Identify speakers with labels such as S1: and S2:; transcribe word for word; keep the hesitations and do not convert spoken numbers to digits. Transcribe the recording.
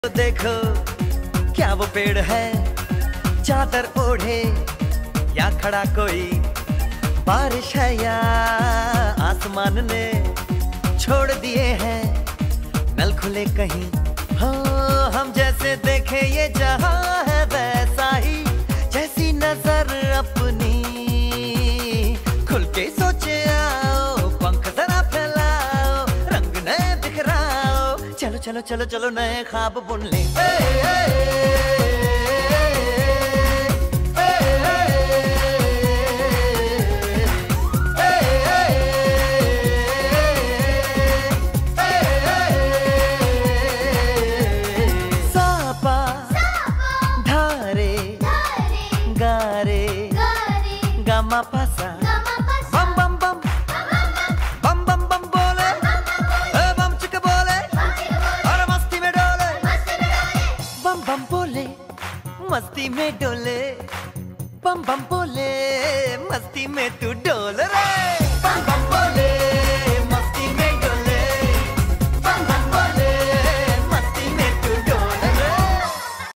S1: तो देखो क्या वो पेड़ है चादर ओढ़े या खड़ा कोई, बारिश है या आसमान ने छोड़ दिए हैं नल खुले कहीं। हाँ हम जैसे देखे ये जहां है वैसा ही, जैसी नजर अपनी खुल के सोचे आओ, पंख जरा फैलाओ, रंग नए बिखराओ, चलो चलो चलो चलो नए ख्वाब बुन ले। ए, ए, ए, गामा पासा बम बम बम बम बम बम बोले बम चिक बोले और मस्ती में डोले, बम बम बोले मस्ती में डोले, बम बम बोले मस्ती में तू डोल।